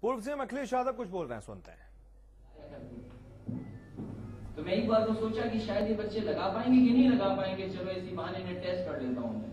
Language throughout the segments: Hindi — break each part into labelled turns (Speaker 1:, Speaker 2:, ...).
Speaker 1: पूर्व सीएम अखिलेश यादव कुछ बोल रहे हैं, सुनते हैं।
Speaker 2: तो मैं एक बार तो सोचा कि शायद ये बच्चे लगा पाएंगे कि नहीं लगा पाएंगे, चलो इसी बहाने में टेस्ट कर लेता हूं।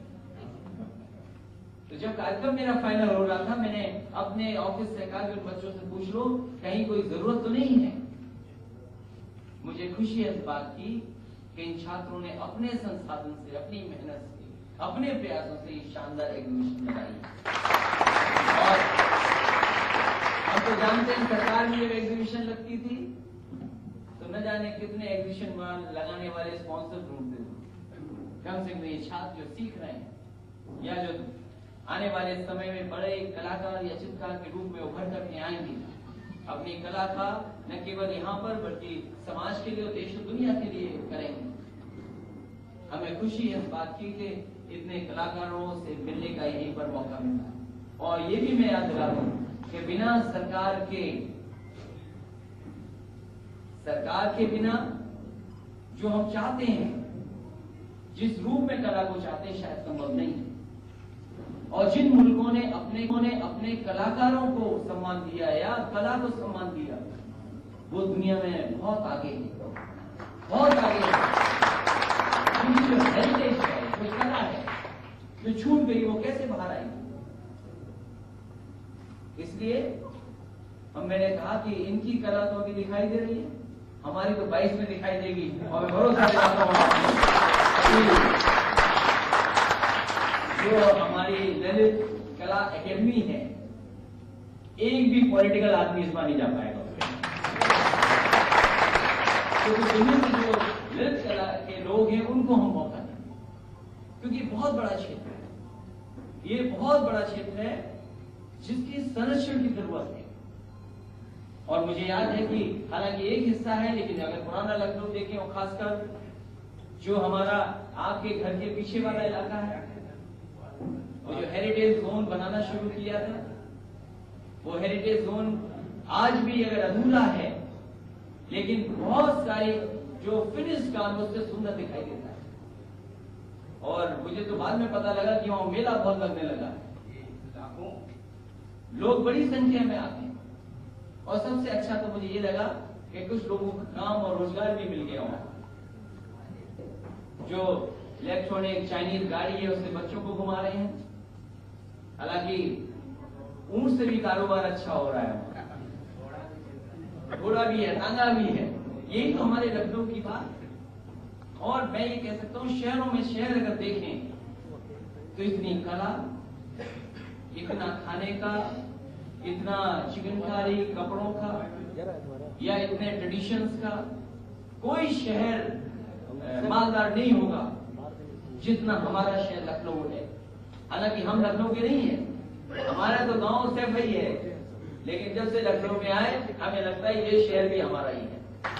Speaker 2: तो जब कार्यक्रम मेरा फाइनल हो रहा था, मैंने अपने ऑफिस से कहा कि उन बच्चों से पूछ लो कहीं कोई जरूरत तो नहीं है। मुझे खुशी है इस बात की कि इन छात्रों ने अपने संसाधन से, अपनी मेहनत से, अपने प्रयासों से ये शानदार एग्जीबिशन लगाई। और हम तो जानते हैं सरकार में जब एग्जीबिशन लगती थी तो न जाने कितने एग्जीबिशन लगाने वाले स्पॉन्सर ढूंढते थे। कम से कम ये छात्र जो सीख रहे हैं या जो आने वाले समय में बड़े कलाकार या चित्रकार के रूप में उभर करके आएंगे, अपनी कला का न केवल यहाँ पर बल्कि समाज के लिए और देश और दुनिया के लिए करेंगे। हमें खुशी है इस बात की कि इतने कलाकारों से मिलने का यहीं पर मौका मिला। और ये भी मैं याद दिला दूं कि बिना सरकार के बिना जो हम चाहते हैं, जिस रूप में कला को चाहते हैं, शायद संभव नहीं है। और जिन मुल्कों ने अपने कलाकारों को सम्मान दिया या कला को सम्मान दिया, वो दुनिया में बहुत आगे है, बहुत आगे है। उनकी जो हेरिटेज है, जो कला है, जो छूट गई, वो कैसे बाहर आएगी? इसलिए मैंने कहा कि इनकी कला तो अभी दिखाई दे रही है, हमारी तो 22 में दिखाई देगी। और मैं भरोसा दिलाता हूँ जो हमारी ललित कला एकेडमी है, एक भी पॉलिटिकल आदमी इसमें नहीं जा पाएगा। क्योंकि दुनिया में जो ललित कला के लोग हैं उनको हम मौका देंगे, क्योंकि बहुत बड़ा क्षेत्र है, ये बहुत बड़ा क्षेत्र है जिसकी संरक्षण की जरूरत है। और मुझे याद है कि हालांकि एक हिस्सा है, लेकिन अगर पुराना लखनऊ देखें और खासकर जो हमारा आपके घर के पीछे वाला इलाका है, वो जो हेरिटेज जोन बनाना शुरू किया था, वो हेरिटेज जोन आज भी अगर अधूरा है, लेकिन बहुत सारे जो फिनिश काम उससे सुंदर दिखाई देता है। और मुझे तो बाद में पता लगा कि वहां मेला बहुत लगने लगा, लोग बड़ी संख्या में आते हैं। और सबसे अच्छा तो मुझे ये लगा कि कुछ लोगों को काम और रोजगार भी मिल गया वहां। जो इलेक्ट्रॉनिक चाइनीज गाड़ी है उससे बच्चों को घुमा रहे हैं, हालांकि ऊंट से भी कारोबार अच्छा हो रहा है, घोड़ा भी है, तांगा भी है। यही तो हमारे लखनऊ की बात है। और मैं ये कह सकता हूँ, शहरों में शहर अगर देखें तो इतनी कला, इतना खाने का, इतना चिकनकारी, कपड़ों का, या इतने ट्रेडिशंस का कोई शहर मालदार नहीं होगा जितना हमारा शहर लखनऊ है। हालांकि हम लखनऊ के नहीं है, हमारा तो गांव से भाई है, लेकिन जब से लखनऊ में आए हमें लगता है ये शहर भी हमारा ही है।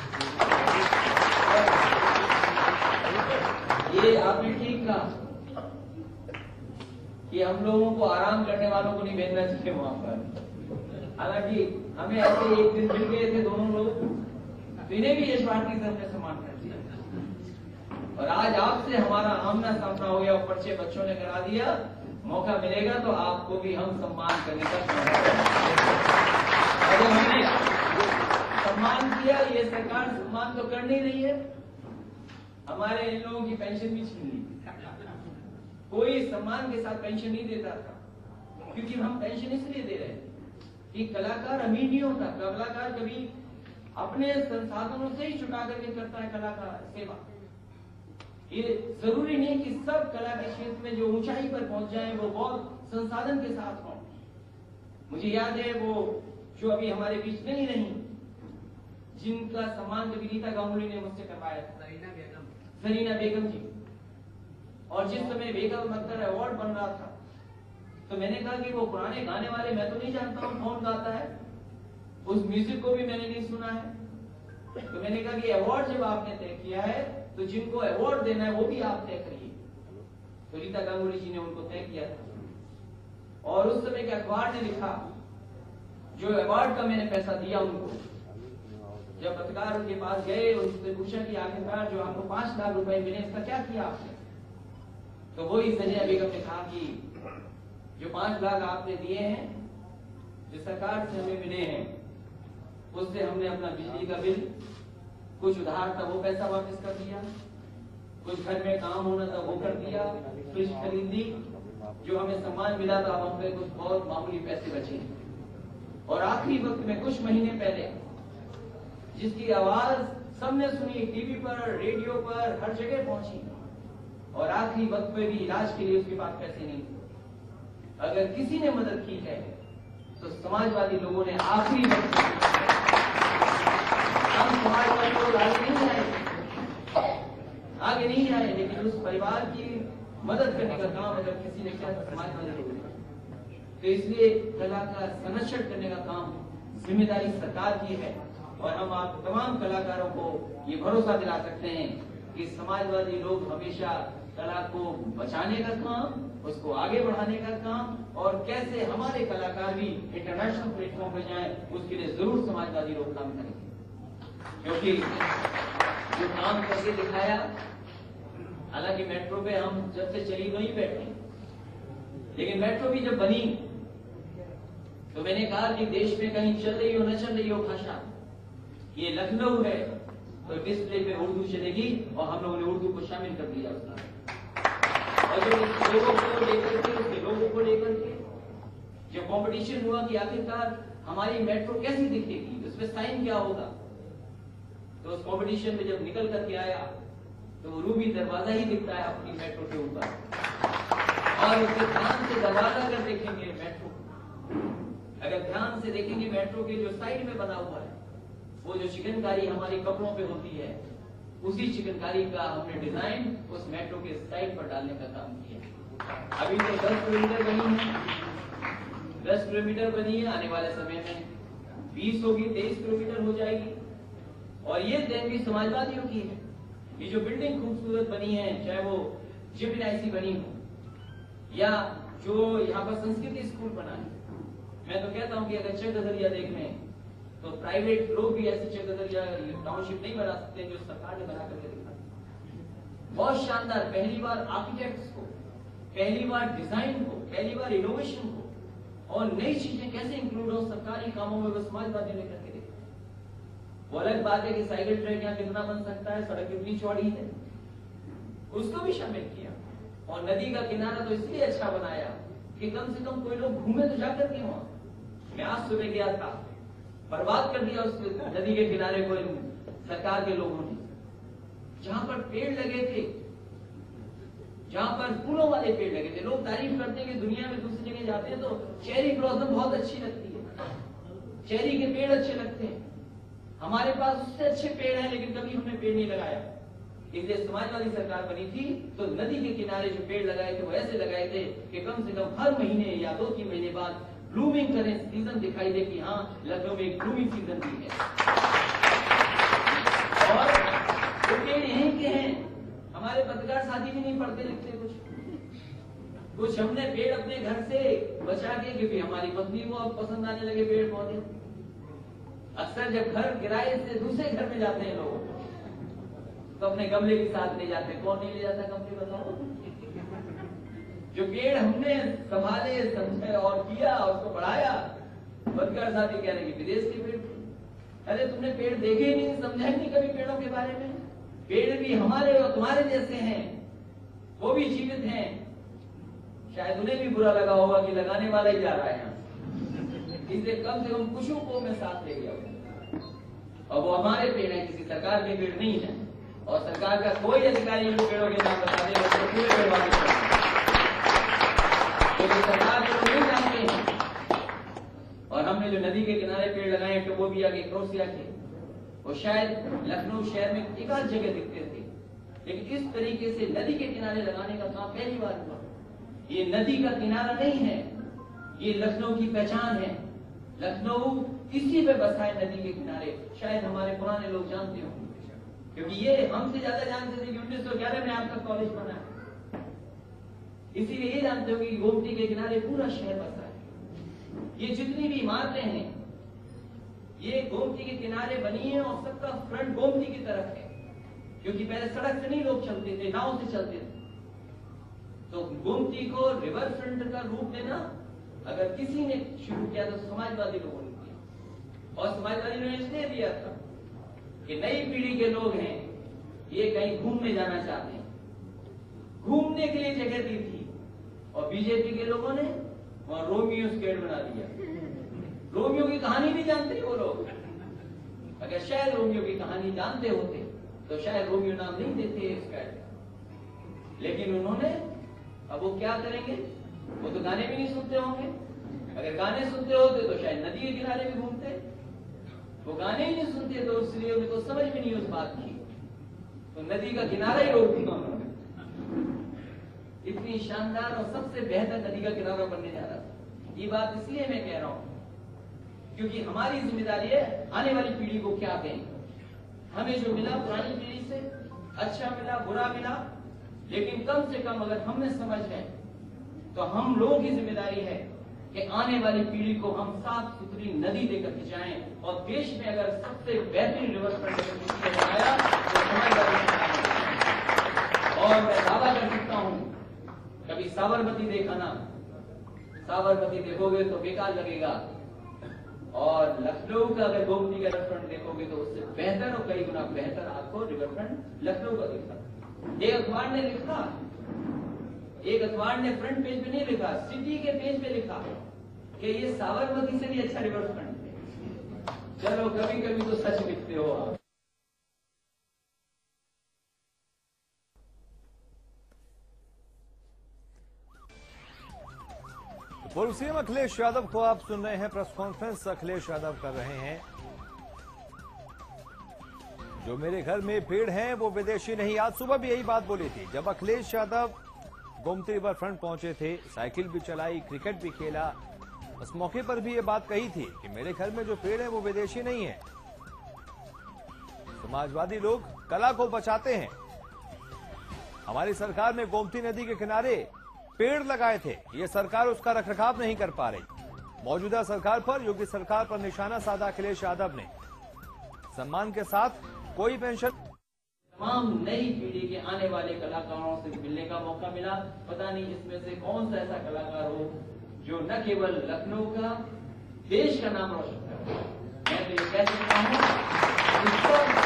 Speaker 2: ये आपने ठीक कहा कि हम लोगों को आराम करने वालों को नहीं भेजना चाहिए वहां पर। हालांकि हमें ऐसे एक दिन मिल गए थे दोनों लोग, तो इन्हें भी इस बात की तरफ से सम्मान कर दिया। और आज आपसे हमारा आमना सामना हो गया, ऊपर से बच्चों ने करा दिया, मौका मिलेगा तो आपको भी हम सम्मान करने का अगर हमने सम्मान किया, ये सरकार सम्मान तो कर नहीं रही है, हमारे इन लोगों की पेंशन भी छीन ली। कोई सम्मान के साथ पेंशन नहीं देता था, क्योंकि हम पेंशन इसलिए दे रहे हैं कि कलाकार अमीर नहीं होता। कलाकार कभी अपने संसाधनों से ही छुटा करके करता है कला का सेवा। ये जरूरी नहीं कि सब कला के क्षेत्र में जो ऊंचाई पर पहुंच जाए वो बहुत संसाधन के साथ हों। मुझे याद है वो जो अभी हमारे बीच नहीं रही, जिनका सम्मान कभी रीता गांगुली ने मुझसे करवाया था, जरीना बेगम जी। और जिस समय बेगम अख्तर अवार्ड बन रहा था, तो मैंने कहा कि वो पुराने गाने वाले मैं तो नहीं जानता हूँ कौन गाता है, उस म्यूजिक को भी मैंने नहीं सुना है। तो मैंने कहा कि अवार्ड जब आपने तय किया है तो जिनको अवार्ड देना है वो भी आप तय करिए। तो रीता गांगुली जी ने उनको तय किया था। और उस समय के अखबार ने लिखा, जो अवार्ड का मैंने पैसा दिया उनको, जब पत्रकार उनके पास गए, उनसे पूछा कि आखिरकार जो आपको 5 लाख रुपए मिले, इसका क्या किया आपने? तो वही संजय बेगम ने कहा कि जो 5 लाख आपने दिए हैं जो सरकार से हमें मिले हैं उससे हमने अपना बिजली का बिल, कुछ उधार था वो पैसा वापस कर दिया, कुछ घर में काम होना था वो कर दिया, फ्रिज खरीदी, जो हमें सम्मान मिला था हम पे कुछ बहुत मामूली पैसे बचे। और आखिरी वक्त में कुछ महीने पहले जिसकी आवाज सबने सुनी, टीवी पर, रेडियो पर, हर जगह पहुंची, और आखिरी वक्त में भी इलाज के लिए उसके पास पैसे नहीं थे। अगर किसी ने मदद की है तो समाजवादी लोगों ने आखिरी वक्त में। हम समाजवादी लोग आगे नहीं आए, लेकिन उस परिवार की मदद करने का काम अगर किसी ने किया तो समाजवादी लोगों ने। तो इसलिए कलाकार संरक्षण करने का काम जिम्मेदारी सरकार की है, और हम आप तमाम कलाकारों को ये भरोसा दिला सकते हैं कि समाजवादी लोग हमेशा कला को बचाने का काम, उसको आगे बढ़ाने का काम, और कैसे हमारे कलाकार भी इंटरनेशनल प्लेटफॉर्म पर जाएं, उसके लिए जरूर समाजवादी लोग काम करेंगे। क्योंकि जो काम करके दिखाया, हालांकि मेट्रो पे हम जब से चली वहीं बैठे, लेकिन मेट्रो भी जब बनी तो मैंने कहा कि देश में कहीं चल रही हो न चल रही हो भाषा, ये लखनऊ है तो डिस्प्ले पे उर्दू चलेगी, और हम लोगों ने उर्दू को शामिल कर दिया उसमें। और जो लोगों को लेकर के, उसके लोगों को लेकर के जो कंपटीशन हुआ कि आखिरकार हमारी मेट्रो कैसी दिखेगी, उसमें साइन क्या होगा, तो उस कंपटीशन में जब निकल करके आया तो रूबी दरवाजा ही दिखता है अपनी मेट्रो के ऊपर, और उसके ध्यान से दरवाजा अगर देखेंगे मेट्रो, अगर ध्यान से देखेंगे मेट्रो के जो साइड में बना हुआ है, वो जो चिकनकारी हमारी कपड़ों पे होती है, उसी चिकनकारी का हमने डिजाइन उस मेट्रो के साइड पर डालने का काम किया। अभी तो 10 किलोमीटर बनी है, 10 किलोमीटर बनी है, आने वाले समय में 20 होगी, 23 किलोमीटर हो जाएगी। और ये देन भी समाजवादियों की है। ये जो बिल्डिंग खूबसूरत बनी है, चाहे वो जिम्नासी बनी हो या जो यहाँ पर संस्कृति स्कूल बना है, मैं तो कहता हूँ कि अगर चकदरिया देख लें तो प्राइवेट लोग भी ऐसे चकदरिया टाउनशिप नहीं बना सकते जो सरकार ने बना करके दिखा। बहुत शानदार, पहली बार आर्किटेक्ट्स को, पहली बार डिजाइन को, पहली बार इनोवेशन को और नई चीजें कैसे इंक्लूड हो सरकारी कामों में, वो समाजवादियों ने करके देखा। वो अलग बात है कि साइकिल ट्रैक यहाँ कितना बन सकता है, सड़क कितनी चौड़ी है, उसको भी शामिल किया। और नदी का किनारा तो इसलिए अच्छा बनाया कि कम से कम कोई लोग घूमे तो जाकर के वहां। मैं आज सुबह गया था, बर्बाद कर दिया उस नदी के किनारे को सरकार के लोगों ने। जहां पर पेड़ लगे थे, जहां पर फूलों वाले पेड़ लगे थे, लोग तारीफ करते हैं कि दुनिया में दूसरी जगह जाते हैं तो चेरी ब्लॉसम बहुत अच्छी लगती है, चेरी के पेड़ अच्छे लगते हैं। हमारे पास उससे अच्छे पेड़ हैं, लेकिन कभी हमने पेड़ नहीं लगाया। इसलिए समाजवादी सरकार बनी थी तो नदी के किनारे जो पेड़ लगाए थे वो ऐसे लगाए थे कि कम से कम हर महीने या 2-3 महीने बाद ब्लूमिंग करें, सीजन दिखाई दे कि हाँ लखनऊ में एक ब्लूमिंग सीजन भी है। और वो पेड़ यहीं के हैं। हमारे पत्रकार साथी भी नहीं पढ़ते लिखते कुछ हमने पेड़ अपने घर से बचा के, क्योंकि हमारी पत्नी को अब पसंद आने लगे पेड़ पौधे। अक्सर जब घर किराए से दूसरे घर में जाते हैं लोग तो अपने गमले के साथ ले जाते हैं। कौन नहीं ले जाता गमले, बताओ? जो पेड़ हमने संभाले, समझे और किया, उसको बढ़ाया, पत्रकार साथी कह रहे कि विदेश के पेड़। अरे तुमने पेड़ देखे ही नहीं, समझा ही नहीं कभी पेड़ों के बारे में। पेड़ भी हमारे और तुम्हारे जैसे हैं, वो भी जीवित हैं। शायद उन्हें भी बुरा लगा होगा कि लगाने वाला ही जा रहा है यहाँ, इसलिए कम से कम कुछ को मैं साथ ले गया। और वो हमारे पेड़ हैं, किसी सरकार के पेड़ नहीं है। और सरकार का कोई अधिकारी इन पेड़ों के नाम बता दे तो पूरे पेड़ वाले सरकार को नहीं जानते हैं। और हमने जो नदी के किनारे पेड़ लगाए हैं, टोबोबिया के, क्रोसिया के, वो शायद लखनऊ शहर में एक आध जगह दिखते थे, लेकिन इस तरीके से नदी के किनारे लगाने का काम पहली बार हुआ। ये नदी का किनारा नहीं है, ये लखनऊ की पहचान है। लखनऊ इसी पे बसा है, नदी के किनारे। शायद हमारे पुराने लोग जानते होंगे, क्योंकि ये हमसे ज्यादा जानते थे कि 1911 में आपका कॉलेज बना है। इसीलिए ये जानते हो कि गोमती के किनारे पूरा शहर बसा है। ये जितनी भी इमारतें हैं ये गोमती के किनारे बनी है, और सबका फ्रंट गोमती की तरफ है, क्योंकि पहले सड़क से नहीं लोग चलते थे, नाव से चलते थे। तो गोमती को रिवर फ्रंट का रूप देना अगर किसी ने शुरू किया तो समाजवादी लोगों ने किया, और समाजवादी ने इसलिए दिया था कि नई पीढ़ी के लोग हैं, ये कहीं घूमने जाना चाहते हैं, घूमने के लिए जगह दी थी। और बीजेपी के लोगों ने वहां रोमियो स्केट बना दिया। रोमियो की कहानी नहीं जानते वो लोग। अगर शायद रोमियो की कहानी जानते होते तो शायद रोमियो नाम नहीं देते स्केट का। लेकिन उन्होंने, अब वो क्या करेंगे, वो तो गाने भी नहीं सुनते होंगे। अगर गाने सुनते होते तो शायद नदी के किनारे भी घूमते। वो गाने ही नहीं सुनते तो इसलिए उन्हें तो समझ भी नहीं उस बात की, तो नदी का किनारा ही रोक दिया उन्होंने। इतनी शानदार और सबसे बेहतर नदी का किनारा बनने जा रहा था। ये बात इसलिए मैं कह रहा हूं क्योंकि हमारी जिम्मेदारी है आने वाली पीढ़ी को क्या दें। हमें जो मिला पुरानी पीढ़ी से, अच्छा मिला बुरा मिला, लेकिन कम से कम अगर हमने समझ है तो हम लोगों की जिम्मेदारी है कि आने वाली पीढ़ी को हम साफ सुथरी नदी देकर के जाएं। और देश में अगर सबसे बेहतरीन रिवरफ्रंट बनाया तो समझदारी। और मैं दावा कर सकता हूं, कभी साबरमती देखा ना, साबरमती देखोगे तो बेकार लगेगा, और लखनऊ का अगर गोमती का रिवरफ्रंट देखोगे तो उससे बेहतर और कई गुना बेहतर आपको रिवरफ्रंट लखनऊ का दिखता। एक अखबार ने लिखा, एक अखबार ने फ्रंट पेज पे नहीं लिखा, सिटी के पेज पे लिखा कि ये साबरमती से भी अच्छा रिवरफ्रंट है। चलो कभी कभी तो सच लिखते हो आप।
Speaker 1: पूर्व सीएम अखिलेश यादव को आप सुन रहे हैं। प्रेस कॉन्फ्रेंस अखिलेश यादव कर रहे हैं। जो मेरे घर में पेड़ हैं वो विदेशी नहीं। आज सुबह भी यही बात बोली थी जब अखिलेश यादव गोमती रिवर फ्रंट पहुंचे थे। साइकिल भी चलाई, क्रिकेट भी खेला। उस मौके पर भी ये बात कही थी कि मेरे घर में जो पेड़ है वो विदेशी नहीं है। समाजवादी लोग कला को बचाते हैं। हमारी सरकार ने गोमती नदी के किनारे पेड़ लगाए थे, ये सरकार उसका रखरखाव नहीं कर पा रही। मौजूदा सरकार पर, योगी सरकार पर निशाना साधा अखिलेश यादव ने। सम्मान के साथ कोई पेंशन।
Speaker 2: तमाम नई पीढ़ी के आने वाले कलाकारों से मिलने का मौका मिला। पता नहीं इसमें से कौन सा ऐसा कलाकार हो जो न केवल लखनऊ का, देश का नाम रोशन करे। मैं तो ये कह सकता हूं,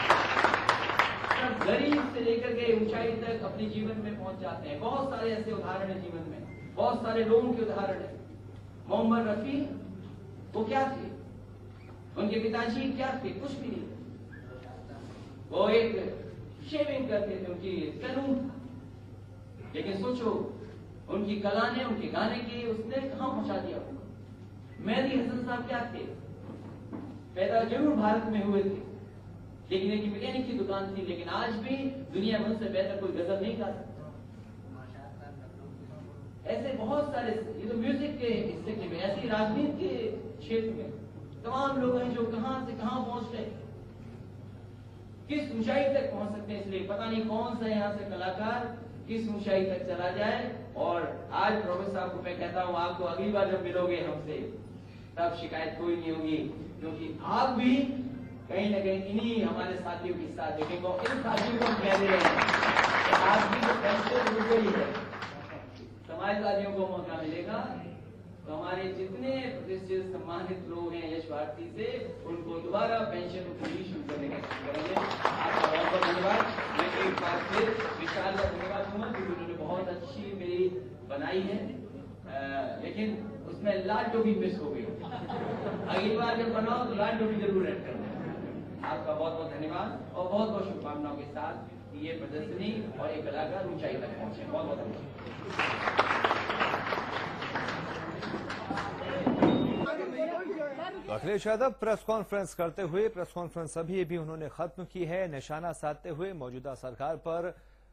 Speaker 2: गरीब से लेकर के ऊंचाई तक अपने जीवन में पहुंच जाते हैं। बहुत सारे ऐसे उदाहरण है जीवन में, बहुत सारे लोगों के उदाहरण है। मोहम्मद रफी वो क्या थे, उनके पिताजी क्या थे, कुछ भी नहीं। वो एक शेविंग करते थे, उनकी सैलून था। लेकिन सोचो उनकी कला ने, उनके गाने की उसने कहां पहुंचा दिया उनको। मेहदी हसन साहब क्या थे, पैदा जरूर भारत में हुए थे, लेकिन एक मैकेनिक की दुकान थी। लेकिन आज भी दुनिया में उनसे बेहतर कोई गजल नहीं गा सकता। ऐसे बहुत सारे, ये तो म्यूजिक के हिस्से के में, ऐसी राजनीति के क्षेत्र में तमाम लोग हैं जो कहां से कहां पहुंच गए, किस ऊंचाई तक पहुंच सकते हैं। इसलिए पता नहीं कौन सा यहाँ से कलाकार किस ऊंचाई तक चला जाए। और आज प्रोफेसर साहब को मैं कहता हूँ, आपको अगली बार जब मिलोगे हमसे तब शिकायत कोई नहीं होगी, क्योंकि आप भी कहीं न कहीं इन्हीं हमारे साथियों के साथ देखेंगे। इन साथियों को हम कह दे रहे हैं कि आज भी जो पेंशन रुक गई है, समाजवादियों को मौका मिलेगा तो हमारे जितने प्रतिष्ठित सम्मानित लोग हैं यश भारती से, उनको दोबारा पेंशन शुरू करने का करेंगे। आपका बहुत बहुत धन्यवाद। मैं एक बार फिर विशाल का धन्यवाद दूंगा क्योंकि उन्होंने बहुत अच्छी मेरी बनाई है, लेकिन उसमें लाल टोपी मिस हो गई। अगली बार जब बनाओ तो लाल टोपी जरूर ऐड करना। आपका बहुत बहुत धन्यवाद और बहुत बहुत शुभकामनाओं के साथ ये प्रदर्शनी और ये कलाकार ऊंचाई तक पहुंचे। बहुत बहुत धन्यवाद।
Speaker 1: अखिलेश यादव प्रेस कॉन्फ्रेंस करते हुए, प्रेस कॉन्फ्रेंस अभी भी उन्होंने खत्म की है। निशाना साधते हुए मौजूदा सरकार पर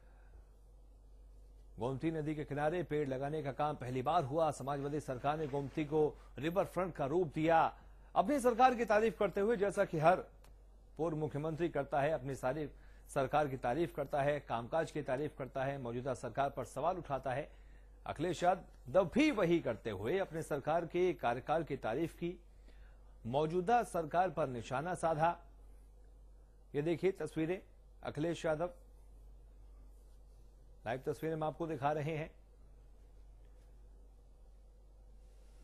Speaker 1: गोमती नदी के किनारे पेड़ लगाने का काम पहली बार हुआ। समाजवादी सरकार ने गोमती को रिवर फ्रंट का रूप दिया। अपनी सरकार की तारीफ करते हुए, जैसा कि हर पूर्व मुख्यमंत्री करता है, अपनी सारी सरकार की तारीफ करता है, कामकाज की तारीफ करता है, मौजूदा सरकार पर सवाल उठाता है। अखिलेश यादव भी वही करते हुए अपने सरकार के कार्यकाल की तारीफ की, मौजूदा सरकार पर निशाना साधा। ये देखिए तस्वीरें अखिलेश यादव, लाइव तस्वीरें हम आपको दिखा रहे हैं।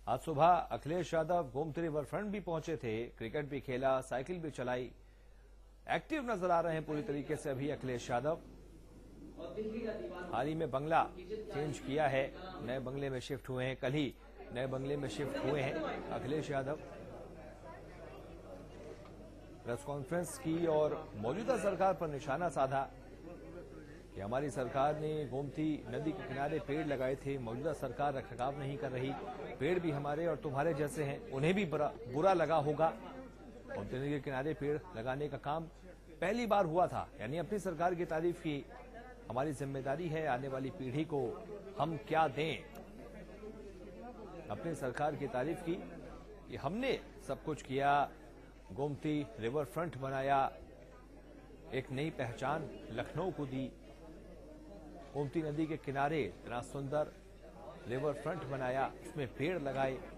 Speaker 1: आज सुबह अखिलेश यादव गोमती रिवर फ्रंट भी पहुंचे थे, क्रिकेट भी खेला, साइकिल भी चलाई। एक्टिव नजर आ रहे हैं पूरी तरीके से अभी अखिलेश यादव। हाल ही में बंगला चेंज किया है, नए बंगले में शिफ्ट हुए हैं, कल ही नए बंगले में शिफ्ट हुए हैं अखिलेश यादव। प्रेस कॉन्फ्रेंस की और मौजूदा सरकार पर निशाना साधा कि हमारी सरकार ने गोमती नदी के किनारे पेड़ लगाए थे, मौजूदा सरकार रखरखाव नहीं कर रही, पेड़ भी हमारे और तुम्हारे जैसे हैं, उन्हें भी बुरा लगा होगा। गोमती नदी के किनारे पेड़ लगाने का काम पहली बार हुआ था, यानी अपनी सरकार की तारीफ की। हमारी जिम्मेदारी है आने वाली पीढ़ी को हम क्या दें। अपनी सरकार की तारीफ की कि हमने सब कुछ किया, गोमती रिवर फ्रंट बनाया, एक नई पहचान लखनऊ को दी, गोमती नदी के किनारे इतना सुंदर रिवर फ्रंट बनाया, उसमें पेड़ लगाए।